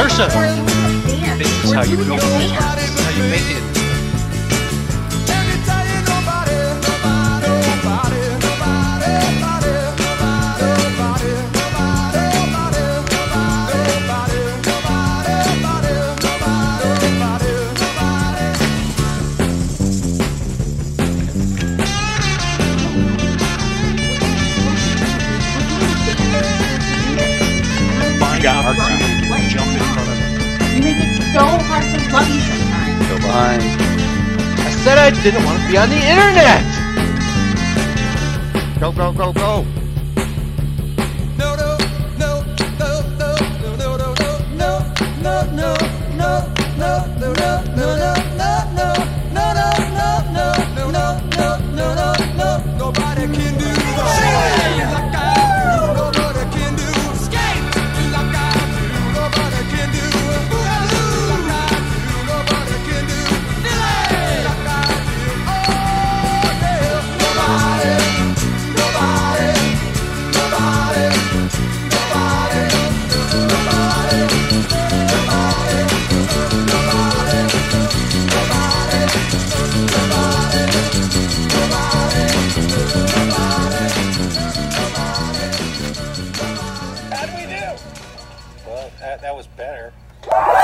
Terso. This is how you build forward. This is how you make it. Our creative jump in front of it. You make it so hard to love you sometimes. Go behind. I said I didn't want to be on the internet! Go, go, go, go! No, no, no, no, no, no, no, no, no, no, no, no, no, no, no, no, no, nobody can do shit like I do. Nobody can do skate like I do. Nobody can do boogaloo like I do. Nobody can do Philly like I do. Oh yeah, nobody, nobody, nobody, nobody, nobody, How'd we do? Well, that was better.